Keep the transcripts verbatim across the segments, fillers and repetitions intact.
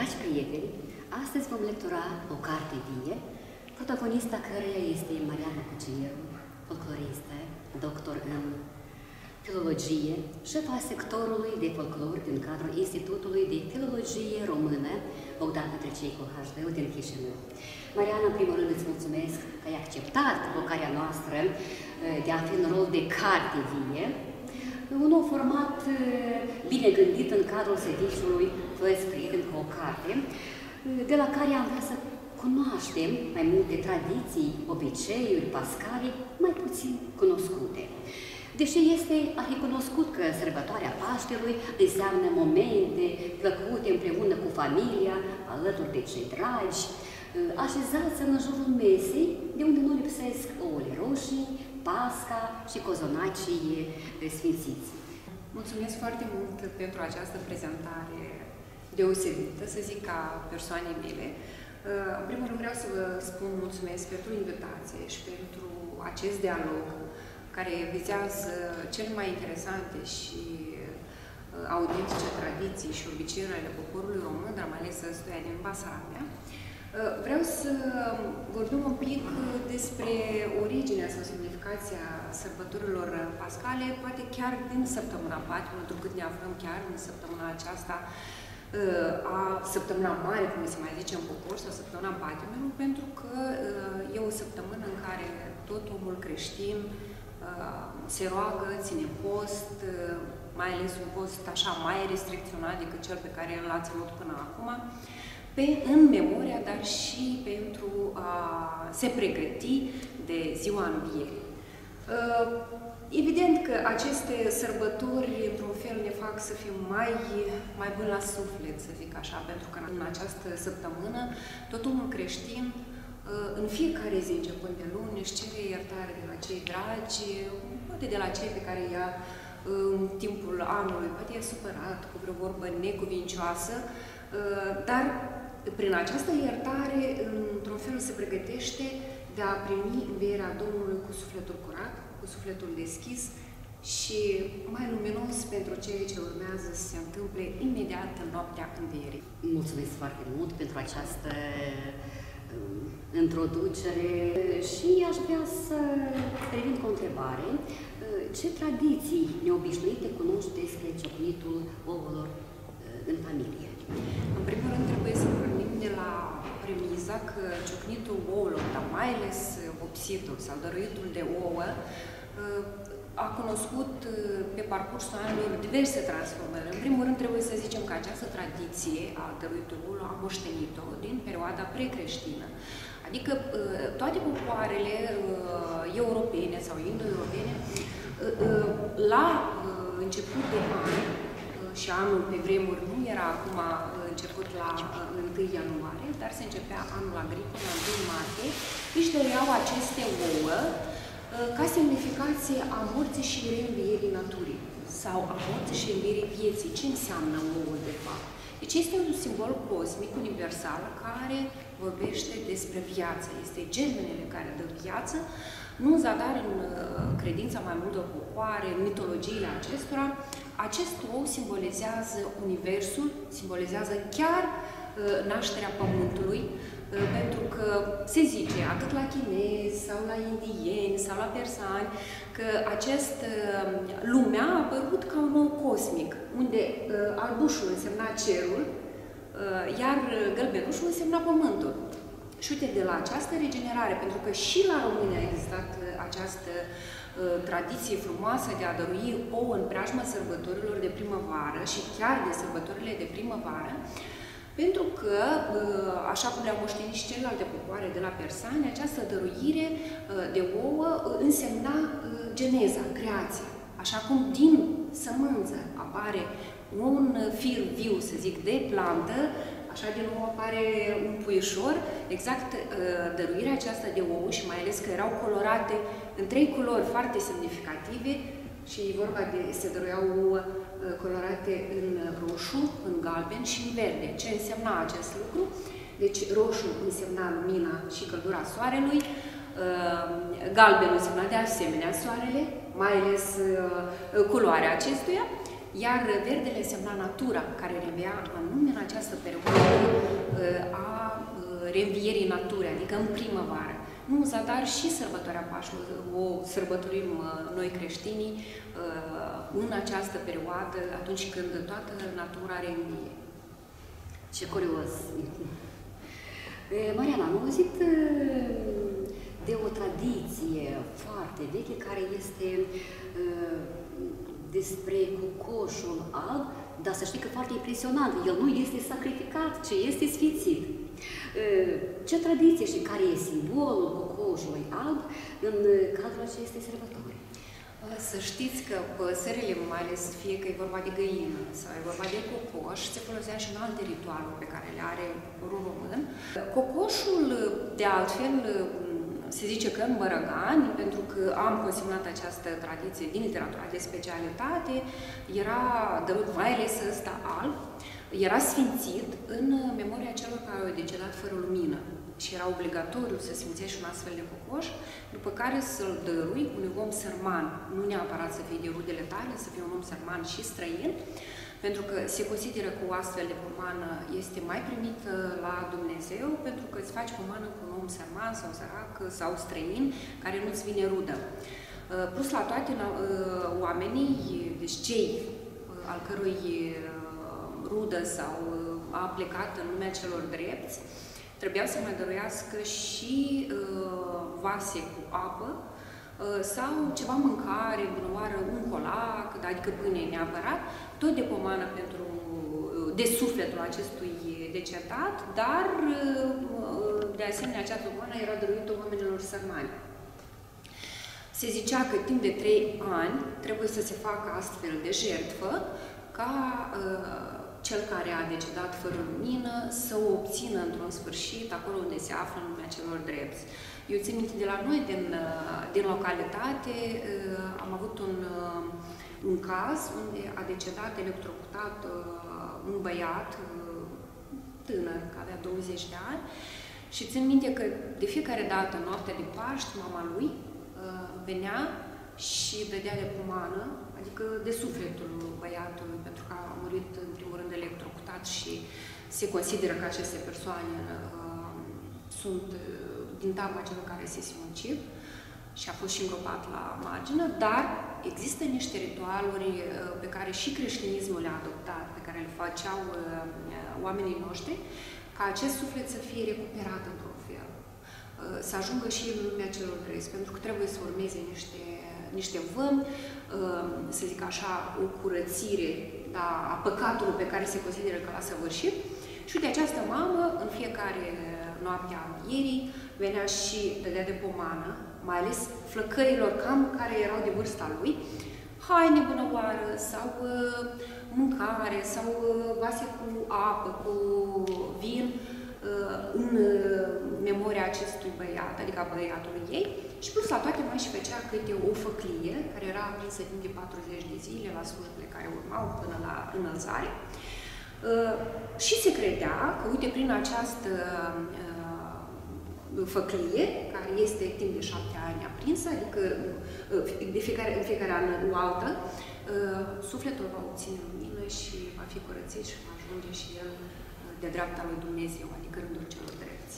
Dragi prieteni, astăzi vom lectura o carte vie, protagonista căreia este Mariana Cucieru, folcloristă, doctor în filologie, șefa sectorului de folclor din cadrul Institutului de Filologie Română Bogdan Petriceicu H D din Chișinău. Mariana, în primul rând îți mulțumesc că ai acceptat provocarea noastră de a fi în rol de carte vie, un nou format bine gândit în cadrul serviciului Fă-ți prieteni cu o carte, de la care am vrea să cunoaștem mai multe tradiții, obiceiuri pascale mai puțin cunoscute. Deși este recunoscut că sărbătoarea Paștelui înseamnă momente plăcute împreună cu familia, alături de cei dragi, așezați în jurul mesei, de unde nu lipsesc ouăle roșii, pasca și cozonacii sfințiți. Mulțumesc foarte mult pentru această prezentare deosebită, să zic, ca persoane mele. În primul rând vreau să vă spun mulțumesc pentru invitație și pentru acest dialog care vizează cele mai interesante și autentice tradiții și obiceiuri ale poporului român, dar mai ales ăstuia din Basarabia. Vreau să vorbim un pic despre originea sau semnificația sărbătorilor pascale, poate chiar din săptămâna patimilor, pentru că ne aflăm chiar în săptămâna aceasta, a săptămâna mare, cum se mai zice în popor, sau săptămâna patimilor, pentru că e o săptămână în care tot omul creștin se roagă, ține post, mai ales un post așa mai restricționat decât cel pe care l-a ținut până acum, pe, în memoria, dar și pentru a se pregăti de ziua învierii. Evident că aceste sărbători, într-un fel, ne fac să fim mai, mai buni la suflet, să zic așa, pentru că în această săptămână tot omul creștin, în fiecare zi, începând de luni, își cere iertare de la cei dragi, poate de la cei pe care i-a în timpul anului, poate i-a supărat cu vreo vorbă necuvincioasă, dar prin această iertare, într-un fel, se pregătește de a primi învierea Domnului cu sufletul curat, cu sufletul deschis și mai luminos pentru ceea ce urmează să se întâmple imediat în noaptea învierii. Mulțumesc foarte mult pentru această introducere și aș vrea să revin cu o întrebare. Ce tradiții neobișnuite cunoști despre ciocnitul ouălor în familie? În primul rând trebuie să pornim de la premiza că ciocnitul ouălor, dar mai ales vopsitul sau dăruitul de ouă, a cunoscut pe parcursul anilor diverse transformări. În primul rând trebuie să zicem că această tradiție a dăruitului ouălor a moștenit-o din perioada precreștină. Adică toate popoarele europene sau indo-europene, la început de an, și anul pe vremuri nu era acum început la întâi ianuarie, dar se începea anul agricol la întâi martie, își dăreau aceste ouă ca semnificație a morții și reînvierii naturii sau a morții și reînvierii vieții. Ce înseamnă ouăl de fapt? Deci este un simbol cosmic, universal, care vorbește despre viață. Este germenele care dă viață. Nu în zadar în credința mai multor popoare, în mitologiile acestora, acest ou simbolizează universul, simbolizează chiar nașterea Pământului, pentru că se zice, atât la chinezi, sau la indieni, sau la persani, că acest lumea a apărut ca un ou cosmic, unde albușul însemna cerul, iar gălbenușul însemna pământul. Și uite, de la această regenerare, pentru că și la români a existat această uh, tradiție frumoasă de a dărui ouă în preajma sărbătorilor de primăvară și chiar de sărbătorile de primăvară, pentru că, uh, așa cum le-au moștenit și celelalte popoare de la persani, această dăruire uh, de ouă uh, însemna uh, geneza, creația. Așa cum din sămânță apare un fir viu, să zic, de plantă, așa din nou apare un puișor, exact dăruirea aceasta de ouă și mai ales că erau colorate în trei culori foarte semnificative și e vorba de, se dăruiau ouă colorate în roșu, în galben și în verde. Ce însemna acest lucru? Deci roșu însemna lumina și căldura soarelui, galben însemna de asemenea soarele, mai ales culoarea acestuia, iar verdele însemna natura, care revea anume în această perioadă a reînvierii naturii, adică în primăvară. Nu în zadar și sărbătoarea Paștelui o sărbătorim noi creștinii în această perioadă, atunci când toată natura reînvie. Ce curios! Mariana, am auzit de o tradiție foarte veche care este despre cocoșul alb, dar să știi că foarte impresionant, el nu este sacrificat, ci este sfințit. Ce tradiție și care e simbolul cocoșului alb în cadrul acestei sărbători? Să știți că păsările, mai ales fie că e vorba de găină sau e vorba de cocoș, se folosea și în alte ritualuri pe care le are poporul român. Cocoșul, de altfel, se zice că în Bărăgani, pentru că am consemnat această tradiție din literatura de specialitate, era dărut, mai ales ăsta alb, era sfințit în memoria celor care au decedat fără lumină. Și era obligatoriu să sfințești un astfel de cocoș, după care să-l dărui unui om sărman, nu neapărat să fie de rudele tale, să fie un om sărman și străin, pentru că se consideră că o astfel de pomană este mai primită la Dumnezeu, pentru că îți faci pomană cu un om sărman sau sărac sau străin, care nu-ți vine rudă. Plus la toate, oamenii, deci cei al cărui rudă sau a plecat în lumea celor drepți, trebuiau să mai dăruiască și uh, vase cu apă uh, sau ceva mâncare, bunăoară, un colac, adică pâine neapărat, tot de pomană pentru, uh, de sufletul acestui decedat, dar uh, de asemenea această pomană era dăruită oamenilor sărmani. Se zicea că timp de trei ani trebuie să se facă astfel de jertfă ca uh, cel care a decedat fără lumină să o obțină într-un sfârșit acolo unde se află în lumea celor drepți. Eu țin minte de la noi, din, din localitate, am avut un, un caz unde a decedat electrocutat un băiat tânăr, care avea douăzeci de ani, și țin minte că de fiecare dată, noaptea de Paști, mama lui venea și dădea de pomană, adică de sufletul băiatului, pentru că a murit în primul rând electrocutat și se consideră că aceste persoane uh, sunt uh, din tama celor care se sinucid și a fost și îngropat la margină, dar există niște ritualuri uh, pe care și creștinismul le-a adoptat, pe care le făceau uh, oamenii noștri, ca acest suflet să fie recuperat într-un fel, uh, să ajungă și în lumea celor drepți, pentru că trebuie să urmeze niște niște vămi, să zic așa, o curățire, da, a păcatului pe care se consideră că l-a săvârșit. Și uite, această mamă, în fiecare noapte a învierii, venea și dădea de pomană, mai ales flăcărilor cam care erau de vârsta lui, haine bunăoară sau uh, mâncare sau uh, vase cu apă, cu vin, uh, în uh, memoria acestui băiat, adică a băiatului ei. Și plus la toate mai și făcea câte o făclie, care era aprinsă timp de patruzeci de zile la slujbele care urmau până la înălțare. Uh, și se credea că, uite, prin această uh, făclie, care este timp de șapte ani aprinsă, adică uh, de fiecare, în fiecare an o altă, uh, sufletul va obține lumină și va fi curățit și va ajunge și el uh, de dreapta lui Dumnezeu, adică rândul celor drepți.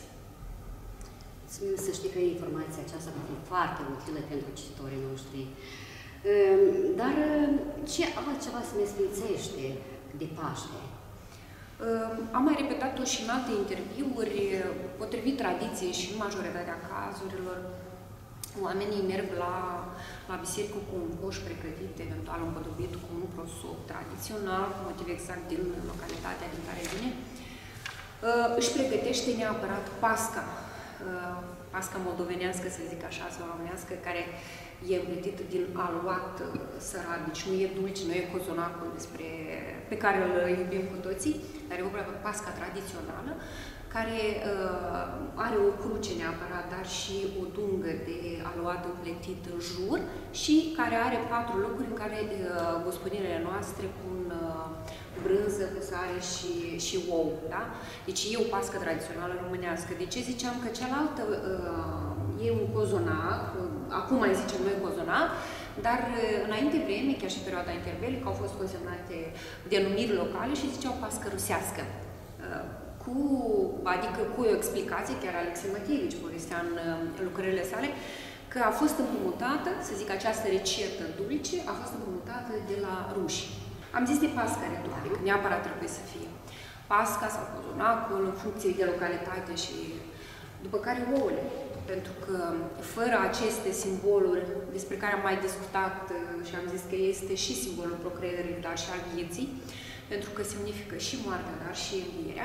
Să știi că informația aceasta va fi foarte utilă pentru cititorii noștri. Dar ce altceva se ne sfințește de Paște? Am mai repetat-o și în alte interviuri, potrivit tradiției și în majoritatea cazurilor, oamenii merg la, la biserică cu un coș pregătit, eventual împodobit cu un prosop tradițional, cu motiv exact din localitatea din care vine. Își pregătește neapărat pasca, pasca moldovenească, să zic așa, sau românească, care e împletită din aluat sărat, deci nu e dulce, nu e cozonacul despre, pe care îl iubim cu toții, dar e vorba de pasca tradițională, care uh, are o cruce neapărat, dar și o dungă de aluat împletit în jur și care are patru locuri în care uh, gospodinele noastre pun uh, brânză cu sare și, și ou. Da? Deci e o pască tradițională românească. De ce ziceam că cealaltă uh, e un cozonac, uh, acum mai zicem noi cozonac, dar uh, înainte vreme, chiar și perioada interbelică, au fost consemnate denumiri locale și ziceau pască rusească. Uh, cu, adică cu o explicație, chiar Alexei Matievici povestea în lucrările sale, că a fost împrumutată, să zic, această recetă dulce, a fost împrumutată de la ruși. Am zis de pasca retorică, neapărat trebuie să fie pasca sau cozonacul, în funcție de localitate și după care ouăle. Pentru că fără aceste simboluri despre care am mai discutat și am zis că este și simbolul procreării, dar și al vieții, pentru că se unifică și moartea, dar și învierea.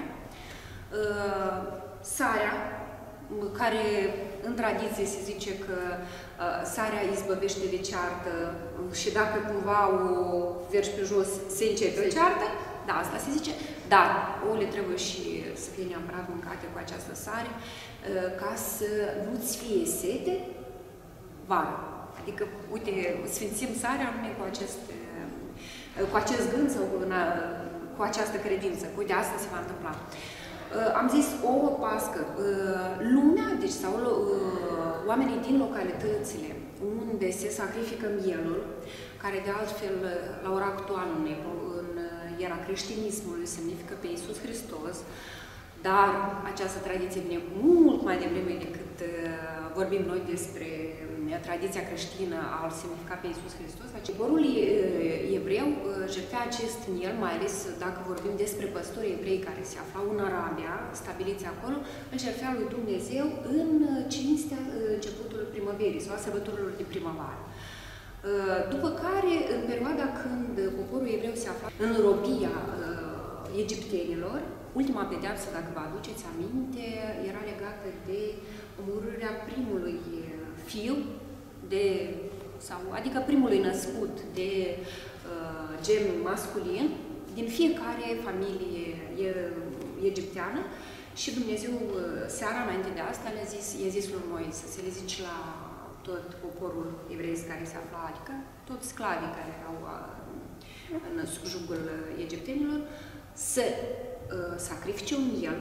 Sarea, care în tradiție se zice că sarea izbăvește de ceartă și dacă cumva o vergi pe jos, se începe o ceartă, da, asta se zice, dar ouăle trebuie și să fie neapărat mâncate cu această sare, ca să nu-ți fie sete vară. Adică, uite, sfințim sarea numai cu acest, cu acest gând sau cu, cu această credință. Uite, asta se va întâmpla. Am zis ouă, pască. Lumea, deci, sau oamenii din localitățile unde se sacrifică mielul, care de altfel, la ora actuală, în, în era creștinismului, semnifică pe Iisus Hristos, dar această tradiție vine mult mai devreme decât uh, vorbim noi despre uh, tradiția creștină al semnifica pe Iisus Hristos. Poporul uh, evreu uh, jertfea acest miel, mai ales dacă vorbim despre păstorii evrei care se aflau în Arabia, stabiliți acolo, îl jertfea lui Dumnezeu în cinstea uh, începutului primăverii sau a sărbătorilor de primăvară. Uh, după care, în perioada când poporul evreu se afla în robia uh, egiptenilor, ultima pedeapsă, dacă vă aduceți aminte, era legată de omorârea primului fiu, de, sau, adică primului născut de uh, gen masculin, din fiecare familie egipteană și Dumnezeu, seara înainte de asta, le-a zis, i-a zis lui Moise să le zici la tot poporul evreiesc care se afla, adică toți sclavii care erau uh, în subjugul egiptenilor, să sacrifice un miel,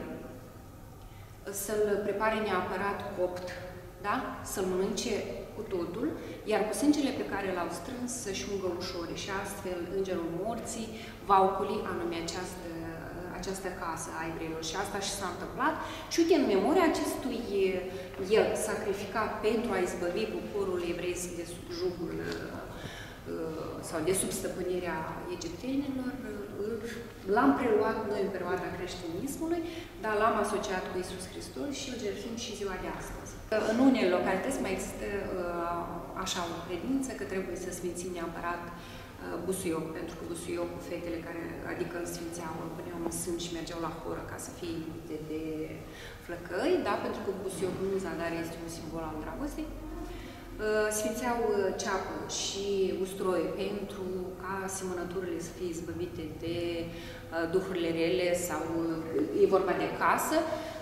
să-l prepare neapărat copt, da? Să-l mănânce cu totul, iar cu sângele pe care l-au strâns să-și ungă ușoare și astfel Îngerul Morții va ocoli anume această, această casă a evreilor. Și asta și s-a întâmplat. Și uite, în memoria acestui miel sacrificat pentru a izbăvi poporul evreiesc de sub jugul sau de sub stăpânirea egiptenilor, l-am preluat noi în perioada creștinismului, dar l-am asociat cu Iisus Hristos și îl jertfim și ziua de astăzi. În unele localități mai există așa o credință că trebuie să sfințim neapărat busuioc, pentru că busuiocul, fetele care, adică îl sfințeau, îl puneau în sân și mergeau la horă ca să fie iubite de flăcăi, da? Pentru că busuiocul în zadare este un simbol al dragostei. Sfințeau ceapă și usturoi pentru ca semănăturile să fie izbăvite de duhurile rele sau e vorba de casă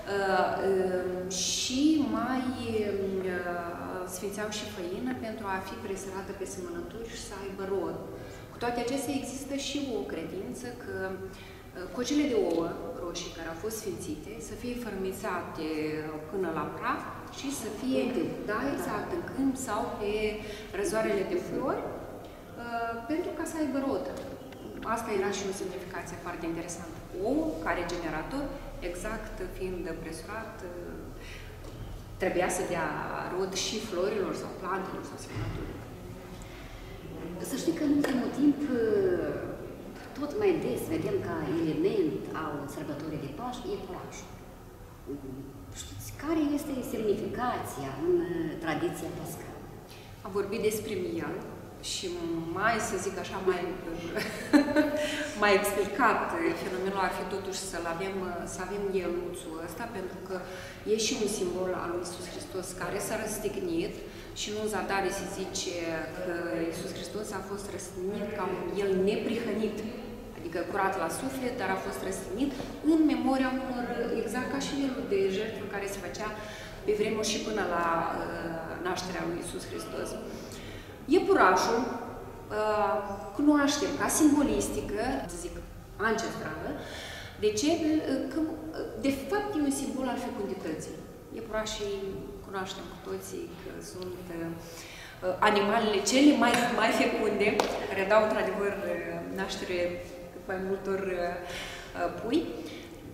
și mai sfințeau și făină pentru a fi presărată pe semănături și să aibă rod. Cu toate acestea există și o credință că cocile de ouă roșii care au fost sfințite să fie fărâmițate până la praf și să fie, da, exact, în câmp sau pe răzoarele de flori, uh, pentru ca să aibă rod. Asta era și o semnificație foarte interesantă. Ou, care generator, exact fiind presurat, uh, trebuia să dea rod și florilor sau plantelor sau semănăturilor. Să știi că în ultimul timp tot mai des vedem ca element al sărbătorii de Paști iepurașul. Știți care este semnificația în tradiția pascală? Am vorbit despre miel și mai, să zic așa, mai, mai explicat fenomenul ar fi totuși să avem, să avem mieluțul ăsta, pentru că e și un simbol al lui Iisus Hristos care s-a răstignit și nu în zadare se zice că Iisus Hristos a fost răstignit ca un miel neprihănit, adică curat la suflet, dar a fost răstignit în memoria unor, exact ca și mielul de jertfă care se făcea pe vremuri și până la uh, nașterea lui Iisus Hristos. Iepurașul uh, cunoaștem ca simbolistică, să zic, ancestrală. De ce? Că, de fapt, e un simbol al fecundității. Iepurașii cunoaștem cu toții că sunt uh, animalele cele mai, mai fecunde, care dau, într-adevăr, naștere mai multor uh, pui.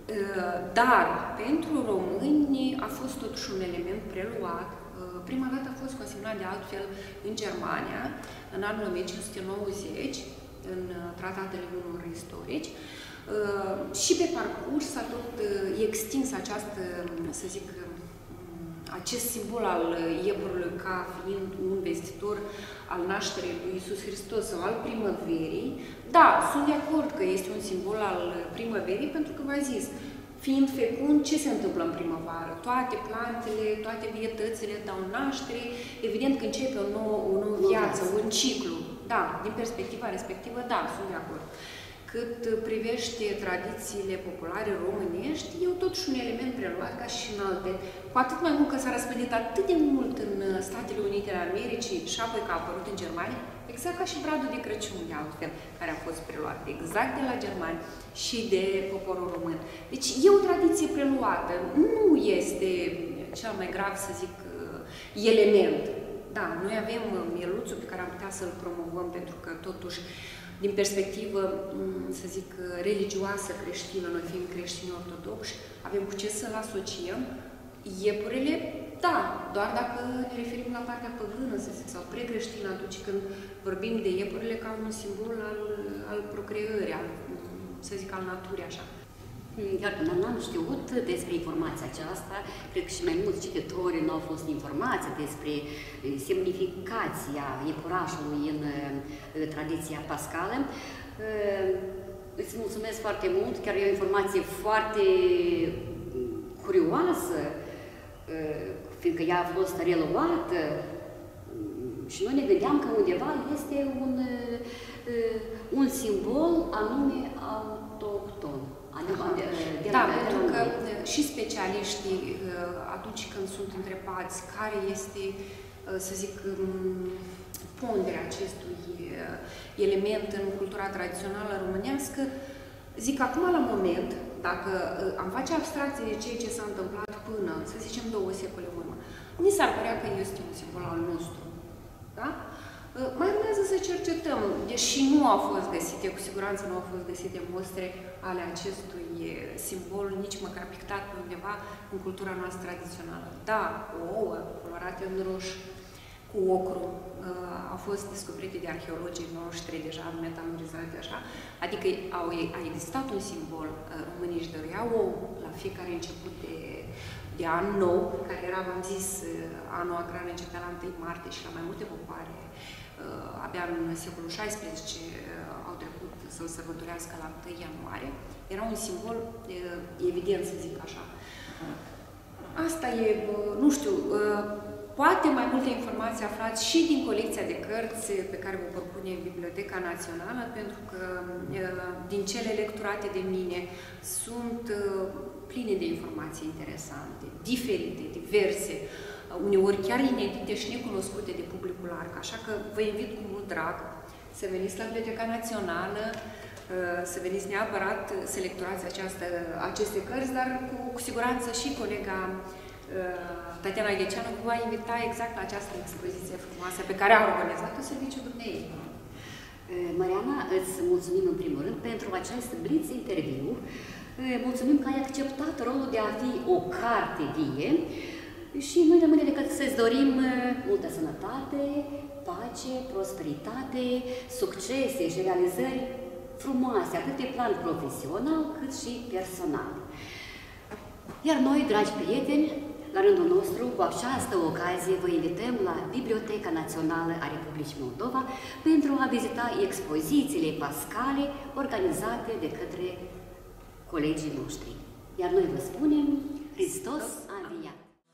Dar pentru români a fost totuși un element preluat. Prima dată a fost consemnat de altfel în Germania, în anul o mie cinci sute nouăzeci, în tratatele unor istorici. Și pe parcurs s-a tot extins această, să zic, acest simbol al iepurului ca fiind un vestitor al nașterii lui Iisus Hristos sau al primăverii. Da, sunt de acord că este un simbol al primăverii, pentru că v-a zis, fiind fecund, ce se întâmplă în primăvară? Toate plantele, toate vietățile dau naștere, evident că începe o nouă, o nouă viață, un ciclu. Da, din perspectiva respectivă, da, sunt de acord. Cât privește tradițiile populare românești, e totuși un element preluat ca și în alte, cu atât mai mult că s-a răspândit atât de mult în Statele Unite ale Americii și apoi că a apărut în Germania, exact ca și bradul de Crăciun, de altfel, care a fost preluat exact de la germani și de poporul român. Deci e o tradiție preluată, nu este cel mai grav, să zic, element. Da, noi avem mieluțul pe care am putea să-l promovăm, pentru că totuși din perspectivă, să zic, religioasă creștină, noi fiind creștini ortodoxi, avem cu ce să-l asociem. Iepurile, da, doar dacă ne referim la partea păgână, să zic, sau precreștină, atunci când vorbim de iepurile ca un simbol al, al procreării, al, să zic, al naturii, așa. Iar când n-am știut despre informația aceasta, cred că și mai mulți cititori nu au fost informați despre semnificația iepurașului în tradiția pascală. Îți mulțumesc foarte mult, chiar e o informație foarte curioasă, fiindcă ea a fost reluată și noi ne gândeam că undeva este un, un simbol anume autohton. Da, pentru că și specialiștii, atunci când sunt întrebați care este, să zic, ponderea acestui element în cultura tradițională românească, zic acum la moment, dacă am face abstracție de ceea ce s-a întâmplat până, să zicem, două secole în urmă, ni s-ar părea că este un simbol al nostru. Da? Mai urmează să cercetăm, deși nu au fost găsite, cu siguranță nu au fost găsite mostre ale acestui simbol, nici măcar pictat pe undeva în cultura noastră tradițională. Da, ouă colorate în roșu, cu ocru, au fost descoperite de arheologii noștri, deja metalorizate așa, adică au, a existat un simbol, românii își dăruiau ou la fiecare început de, de an nou, care era, v-am zis, anul agrar începea la întâi martie și la mai multe popoare. Abia în secolul șaisprezece au trecut să-l sărbătorească la întâi ianuarie. Era un simbol evident, să zic așa. Asta e, nu știu, poate mai multe informații aflați și din colecția de cărți pe care vă propune Biblioteca Națională, pentru că din cele lecturate de mine sunt pline de informații interesante, diferite, diverse, uneori chiar inedite și necunoscute de publicul larg. Așa că vă invit cu mult drag să veniți la Biblioteca Națională, să veniți neapărat să lecturați această, aceste cărți, dar cu, cu siguranță și colega Tatiana Gheceanu vă va invita exact la această expoziție frumoasă pe care a organizat-o serviciul dumneavoastră. Mariana, îți mulțumim în primul rând pentru acest blitz interviu. Mulțumim că ai acceptat rolul de a fi o carte vie și nu rămâne decât să-ți dorim multă sănătate, pace, prosperitate, succese și realizări frumoase, atât pe plan profesional cât și personal. Iar noi, dragi prieteni, la rândul nostru, cu această ocazie, vă invităm la Biblioteca Națională a Republicii Moldova pentru a vizita expozițiile pascale organizate de către colegii noștri. Iar noi vă spunem, Hristos a înviat!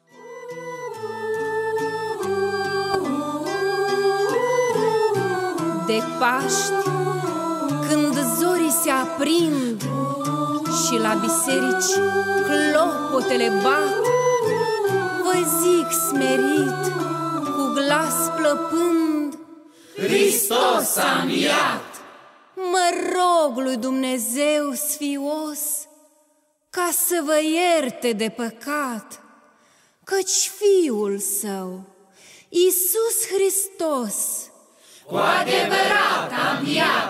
De Paști, când zorii se aprind și la biserici clopotele bat, vă zic smerit, cu glas plăpând, Hristos a înviat! Mă rog lui Dumnezeu sfios ca să vă ierte de păcat, căci Fiul Său, Iisus Hristos, cu adevărat a înviat!